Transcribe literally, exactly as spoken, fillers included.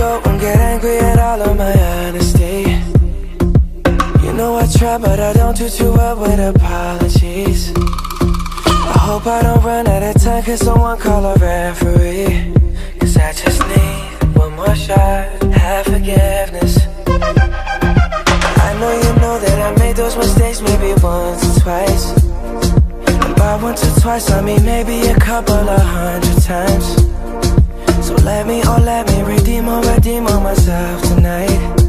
go, won't get angry at all of my honesty. You know I try, but I don't do too well with apologies. I hope I don't run out of time, cause someone call a referee. Cause I just need one more shot, have forgiveness. I know you know that I made those mistakes maybe once or twice. And by once or twice I mean maybe a couple of hundred times. So let me, oh let me redeem or redeem on myself tonight.